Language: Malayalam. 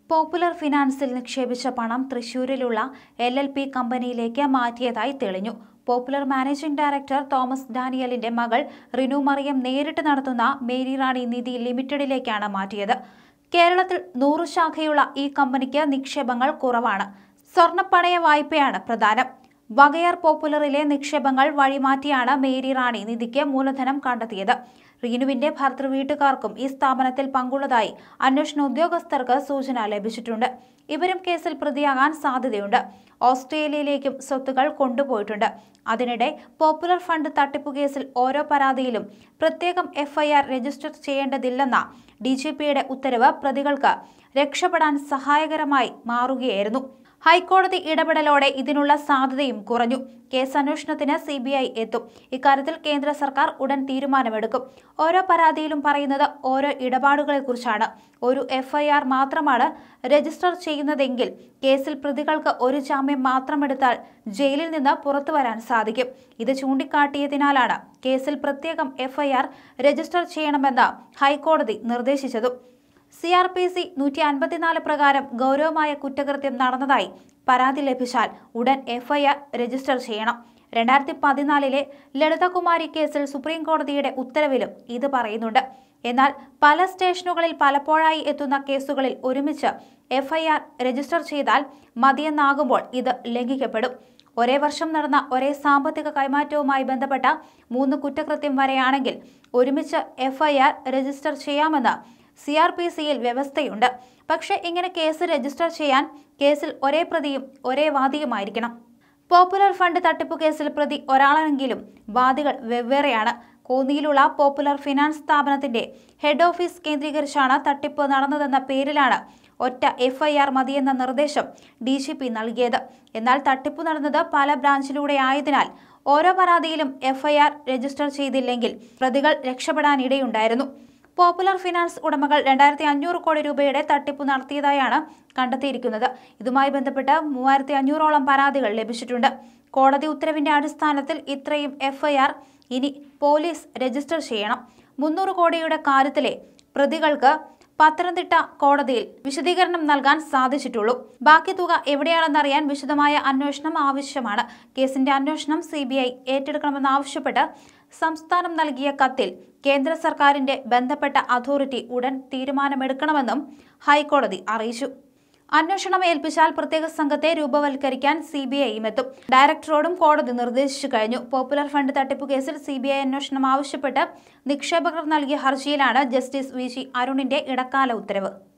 പോപ്പുലർ ഫിനാൻസിൽ നിക്ഷേപിച്ച പണം തൃശൂരിലുള്ള LLP കമ്പനിയിലേക്ക് മാറ്റിയതായി തെളിഞ്ഞു. പോപ്പുലർ മാനേജിംഗ് ഡയറക്ടർ തോമസ് ഡാനിയലിന്റെ മകൾ റിനു മറിയം നേരിട്ട് നടത്തുന്ന മേരി റാണി നിധി ലിമിറ്റഡിലേക്കാണ് മാറ്റിയത്. കേരളത്തിൽ 100 ശാഖയുള്ള ഈ കമ്പനിക്ക് നിക്ഷേപങ്ങൾ കുറവാണ്. സ്വർണ്ണ പണയ വായ്പയാണ് പ്രധാനം. വകയാർ പോപ്പുലറിലെ നിക്ഷേപങ്ങൾ വഴിമാറ്റിയാണ് മേരി റാണി നിധിക്ക് മൂലധനം കണ്ടെത്തിയത്. റീനുവിന്റെ ഭർതൃവീട്ടുകാർക്കും ഈ സ്ഥാപനത്തിൽ പങ്കുള്ളതായി അന്വേഷണ ഉദ്യോഗസ്ഥർക്ക് സൂചന ലഭിച്ചിട്ടുണ്ട്. ഇവരും കേസിൽ പ്രതിയാകാൻ സാധ്യതയുണ്ട്. ഓസ്ട്രേലിയയിലേക്കും സ്വത്തുകൾ കൊണ്ടുപോയിട്ടുണ്ട്. അതിനിടെ പോപ്പുലർ ഫണ്ട് തട്ടിപ്പു കേസിൽ ഓരോ പരാതിയിലും പ്രത്യേകം FIR രജിസ്റ്റർ ചെയ്യേണ്ടതില്ലെന്ന DGPയുടെ ഉത്തരവ് പ്രതികൾക്ക് രക്ഷപ്പെടാൻ സഹായകരമായി മാറുകയായിരുന്നു. ഹൈക്കോടതി ഇടപെടലോടെ ഇതിനുള്ള സാധ്യതയും കുറഞ്ഞു. കേസ് അന്വേഷണത്തിന് CBI എത്തും. ഇക്കാര്യത്തിൽ കേന്ദ്ര സർക്കാർ ഉടൻ തീരുമാനമെടുക്കും. ഓരോ പരാതിയിലും പറയുന്നത് ഓരോ ഇടപാടുകളെക്കുറിച്ചാണ്. ഒരു FIR മാത്രമാണ് രജിസ്റ്റർ ചെയ്യുന്നതെങ്കിൽ കേസിൽ പ്രതികൾക്ക് ഒരു ജാമ്യം മാത്രമെടുത്താൽ ജയിലിൽ നിന്ന് പുറത്തുവരാൻ സാധിക്കും. ഇത് ചൂണ്ടിക്കാട്ടിയതിനാലാണ് കേസിൽ പ്രത്യേകം FIR രജിസ്റ്റർ ചെയ്യണമെന്ന് ഹൈക്കോടതി നിർദ്ദേശിച്ചതും. CRPC 154 പ്രകാരം ഗൗരവമായ കുറ്റകൃത്യം നടന്നതായി പരാതി ലഭിച്ചാൽ ഉടൻ FIR രജിസ്റ്റർ ചെയ്യണം. 2014 ലളിതകുമാരി കേസിൽ സുപ്രീം കോടതിയുടെ ഉത്തരവിലും ഇത് പറയുന്നുണ്ട്. എന്നാൽ പല സ്റ്റേഷനുകളിൽ പലപ്പോഴായി എത്തുന്ന കേസുകളിൽ ഒരുമിച്ച് FIR രജിസ്റ്റർ ചെയ്താൽ മതിയെന്നാകുമ്പോൾ ഇത് ലംഘിക്കപ്പെടും. ഒരേ വർഷം നടന്ന ഒരേ സാമ്പത്തിക കൈമാറ്റവുമായി ബന്ധപ്പെട്ട 3 കുറ്റകൃത്യം വരെയാണെങ്കിൽ ഒരുമിച്ച് FIR രജിസ്റ്റർ ചെയ്യാമെന്ന് CRPCയിൽ വ്യവസ്ഥയുണ്ട്. പക്ഷേ ഇങ്ങനെ കേസ് രജിസ്റ്റർ ചെയ്യാൻ കേസിൽ ഒരേ പ്രതിയും ഒരേ വാദിയുമായിരിക്കണം. പോപ്പുലർ ഫണ്ട് തട്ടിപ്പു കേസിൽ പ്രതി ഒരാളെങ്കിലും വാദികൾ വെവ്വേറെയാണ്. കോന്നിയിലുള്ള പോപ്പുലർ ഫിനാൻസ് സ്ഥാപനത്തിന്റെ ഹെഡ് ഓഫീസ് കേന്ദ്രീകരിച്ചാണ് തട്ടിപ്പ് നടന്നതെന്ന പേരിലാണ് ഒറ്റ FIR മതിയെന്ന നിർദ്ദേശം DGP നൽകിയത്. എന്നാൽ തട്ടിപ്പു നടന്നത് പല ബ്രാഞ്ചിലൂടെ ആയതിനാൽ ഓരോ പരാതിയിലും FIR രജിസ്റ്റർ ചെയ്തില്ലെങ്കിൽ പ്രതികൾ രക്ഷപ്പെടാനിടയുണ്ടായിരുന്നു. പോപ്പുലർ ഫിനാൻസ് ഉടമകൾ 2500 കോടി രൂപയുടെ തട്ടിപ്പ് നടത്തിയതായാണ് കണ്ടെത്തിയിരിക്കുന്നത്. ഇതുമായി ബന്ധപ്പെട്ട് 3500ഓളം പരാതികൾ ലഭിച്ചിട്ടുണ്ട്. കോടതി ഉത്തരവിന്റെ അടിസ്ഥാനത്തിൽ ഇത്രയും FIR ഇനി പോലീസ് രജിസ്റ്റർ ചെയ്യണം. 300 കോടിയുടെ കാര്യത്തിലെ പ്രതികൾക്ക് പത്തനംതിട്ട കോടതിയിൽ വിശദീകരണം നൽകാൻ സാധിച്ചിട്ടുള്ളൂ. ബാക്കി തുക എവിടെയാണെന്നറിയാൻ വിശദമായ അന്വേഷണം ആവശ്യമാണ്. കേസിന്റെ അന്വേഷണം CBI ഏറ്റെടുക്കണമെന്നാവശ്യപ്പെട്ട് സംസ്ഥാനം നൽകിയ കത്തിൽ കേന്ദ്ര സർക്കാരിന്റെ ബന്ധപ്പെട്ട അതോറിറ്റി ഉടൻ തീരുമാനമെടുക്കണമെന്നും ഹൈക്കോടതി അറിയിച്ചു. അന്വേഷണം ഏൽപ്പിച്ചാൽ പ്രത്യേക സംഘത്തെ രൂപവൽക്കരിക്കാൻ CBIയും എത്തും. ഡയറക്ടറോടും കോടതി നിർദ്ദേശിച്ചു കഴിഞ്ഞു. പോപ്പുലർ ഫണ്ട് തട്ടിപ്പു കേസിൽ CBI അന്വേഷണം ആവശ്യപ്പെട്ട് നിക്ഷേപകർ നൽകിയ ഹർജിയിലാണ് ജസ്റ്റിസ് VG അരുണിന്റെ ഇടക്കാല ഉത്തരവ്.